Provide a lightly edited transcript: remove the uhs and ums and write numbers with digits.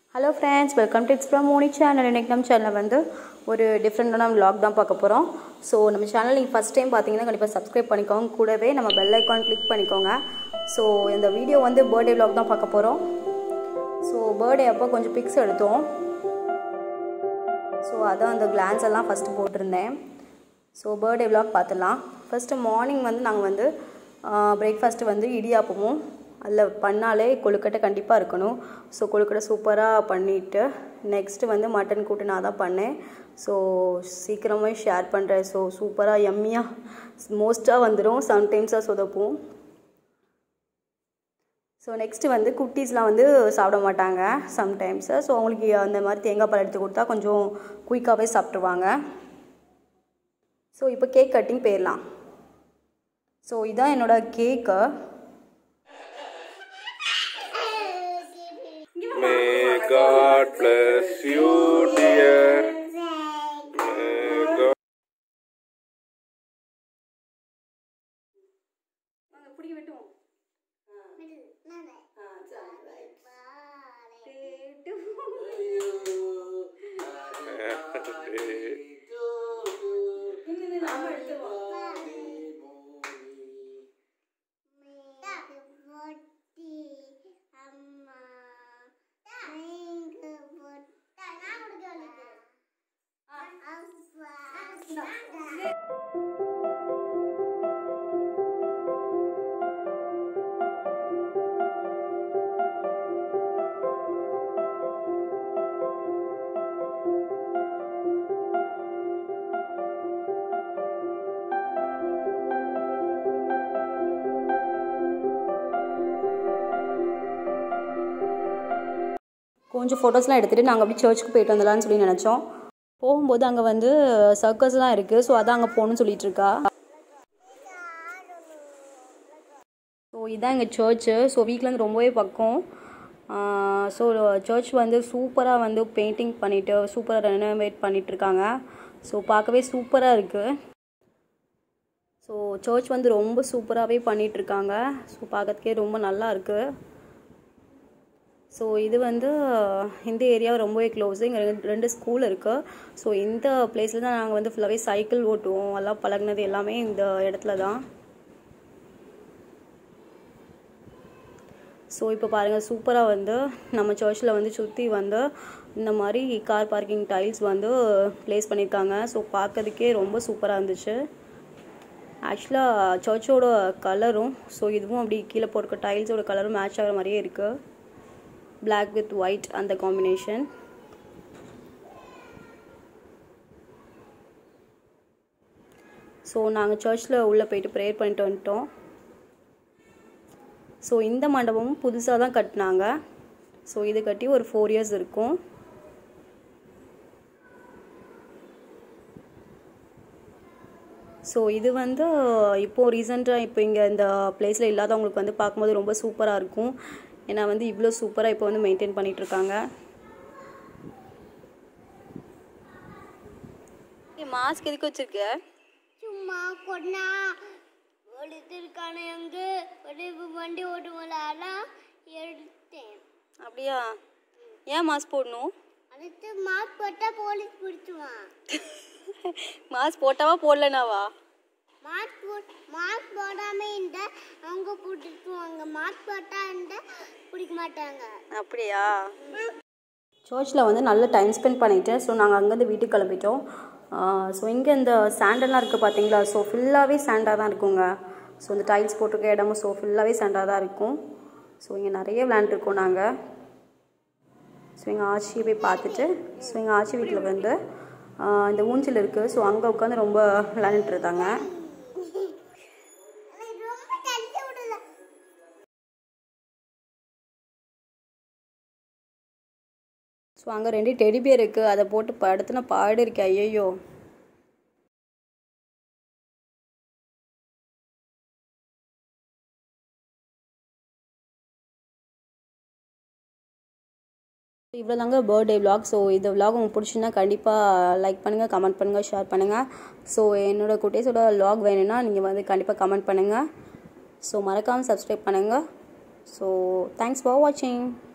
Hello friends, welcome to It's from Moni channel. இன்னைக்கு நம்ம சேனல்ல வந்து ஒரு டிஃபரண்டான vlog தான் பார்க்க போறோம். சோ நம்ம சேனல் நீங்க ஃபர்ஸ்ட் டைம் பாத்தீங்கன்னா கண்டிப்பா Subscribe பண்ணிக்கோங்க. கூடவே நம்ம bell icon click பண்ணிக்கோங்க. சோ இந்த வீடியோ வந்து பர்த்டே vlog தான் பார்க்க போறோம். சோ பர்த்டே அப்போ கொஞ்சம் pics எடுத்தோம். சோ அதான் அந்த glance எல்லாம் ஃபர்ஸ்ட் போட்டுருந்தேன். சோ பர்த்டே vlog பார்த்தலாம். ஃபர்ஸ்ட் மார்னிங் வந்து நாங்க வந்து பிரேக்ஃபாஸ்ட் வந்து இடியாப்பமும் அதில் பண்ணாலே கொழுக்கட்டை கண்டிப்பாக இருக்கணும். ஸோ கொழுக்கட்டை சூப்பராக பண்ணிவிட்டு நெக்ஸ்ட்டு வந்து மட்டன் கூட்டு நான் தான் பண்ணேன். ஸோ சீக்கிரமே ஷேர் பண்ணுறேன். ஸோ சூப்பராக எம்மியாக மோஸ்ட்டாக வந்துடும், சம்டைம்ஸாக சொதப்போம். ஸோ நெக்ஸ்ட்டு வந்து குட்டீஸ்லாம் வந்து சாப்பிட மாட்டாங்க சம்டைம்ஸு. ஸோ அவங்களுக்கு அந்த மாதிரி தேங்காய் பால் எடுத்து கொடுத்தா கொஞ்சம் குயிக்காகவே சாப்பிட்ருவாங்க. ஸோ இப்போ கேக் கட்டிங் போயிடலாம். ஸோ இதுதான் என்னோடய கேக்கு. May God bless you, dear. May God. கொஞ்சம் ஃபோட்டோஸ்லாம் எடுத்துகிட்டு நாங்கள் அப்படி சர்ச்சுக்கு போயிட்டு வந்துடலான்னு சொல்லி நினச்சோம். போகும்போது அங்கே வந்து சர்க்கஸ்லாம் இருக்குது. ஸோ அதான் அங்கே போகணுன்னு சொல்லிட்டு இருக்கா. ஸோ இதான் எங்கள் சர்ச்சு. ஸோ வீட்டிலேருந்து ரொம்பவே பக்கம். ஸோ சர்ச் வந்து சூப்பராக வந்து பெயிண்டிங் பண்ணிவிட்டு சூப்பராக ரெனோவேட் பண்ணிகிட்ருக்காங்க. ஸோ பார்க்கவே சூப்பராக இருக்குது. ஸோ சர்ச் வந்து ரொம்ப சூப்பராகவே பண்ணிகிட்ருக்காங்க. ஸோ பார்க்கறதுக்கே ரொம்ப நல்லா இருக்குது. ஸோ இது வந்து இந்த ஏரியா ரொம்பவே க்ளோஸு. இங்கே ரெண்டு ஸ்கூல் இருக்குது. ஸோ இந்த பிளேஸில் தான் நாங்கள் வந்து ஃபுல்லாகவே சைக்கிள் ஓட்டுவோம். எல்லாம் பழகினது எல்லாமே இந்த இடத்துல தான். ஸோ இப்போ பாருங்கள், சூப்பராக வந்து நம்ம சர்ச்சில் வந்து சுற்றி வந்து இந்த மாதிரி கார் பார்க்கிங் டைல்ஸ் வந்து ப்ளேஸ் பண்ணியிருக்காங்க. ஸோ பார்க்கறதுக்கே ரொம்ப சூப்பராக இருந்துச்சு. ஆக்சுவலாக சர்ச்சோட கலரும் ஸோ இதுவும் அப்படி கீழே போட்டிருக்க டைல்ஸோட கலரும் மேட்ச் ஆகிற மாதிரியே இருக்குது. Black with white அந்த காம்பினேஷன். ஸோ நாங்கள் சர்ச்சில் உள்ளே போயிட்டு ப்ரேயர் பண்ணிட்டு வந்துட்டோம். ஸோ இந்த மண்டபமும் புதுசாக தான் கட்டினாங்க. ஸோ இது கட்டி ஒரு 4 years இருக்கும். ஸோ இது வந்து இப்போது ரீசெண்டாக இப்போ இங்கே இந்த பிளேஸில் இல்லாதவங்களுக்கு வந்து பார்க்கும்போது ரொம்ப சூப்பராக இருக்கும். ஏன்னா வந்து இவ்வளோ சூப்பராக இப்போ வந்து மெயின்டைன் பண்ணிகிட்ருக்காங்க. மாஸ்க் எதுக்கு வச்சுருக்க? சும்மா கொண்டா ஒளித்திருக்கான எங்கே வண்டி ஓட்டுவோம்ல அதான் எடுத்தேன். அப்படியா? ஏன் மாஸ்க் போடணும்? அடுத்து மாஸ்க் போட்டால் போலீஸ் பிடிச்சுவான். மாஸ்க் போட்டாவா போடலனாவா? மாஸ்க் போடாம இந்த அவங்க பிடிக்குவாங்க. மாஸ்க் போட்டா இந்த பிடிக்க மாட்டாங்க. அப்படியா? சர்ச்சில் வந்து நல்ல டைம் ஸ்பெண்ட் பண்ணிவிட்டு ஸோ நாங்கள் அங்கேருந்து வீட்டுக்கு கிளம்பிட்டோம். ஸோ இங்கே இந்த சாண்டெல்லாம் இருக்குது பார்த்தீங்களா? ஸோ ஃபுல்லாகவே சாண்டாக தான் இருக்குங்க. ஸோ இந்த டைல்ஸ் போட்டிருக்க இடமும் ஸோ ஃபுல்லாகவே சாண்டாக தான் இருக்கும். ஸோ இங்கே நிறைய விளையாண்டுருக்கோம் நாங்கள். ஸோ எங்கள் ஆச்சியை போய் பார்த்துட்டு ஸோ எங்கள் ஆச்சி வீட்டில் வந்து இந்த ஊஞ்சல் இருக்குது. ஸோ அங்கே உட்காந்து ரொம்ப விளையாண்டுட்டு இருந்தாங்க. ஸோ அங்கே 2 டெடி பியர் இருக்குது. அதை போட்டு படுத்துனா பாடு இருக்கு. ஐயோ, இவ்வளோ தாங்க பர்த்டே vlog. ஸோ இந்த vlog உங்களுக்கு பிடிச்சிருந்தா கண்டிப்பாக லைக் பண்ணுங்கள், கமெண்ட் பண்ணுங்கள், ஷேர் பண்ணுங்கள். ஸோ என்னோடய குட்டீஸோட vlog வேணும்னா நீங்கள் வந்து கண்டிப்பாக கமெண்ட் பண்ணுங்கள். ஸோ மறக்காமல் சப்ஸ்கிரைப் பண்ணுங்கள். ஸோ தேங்க்ஸ் ஃபார் வாட்சிங்.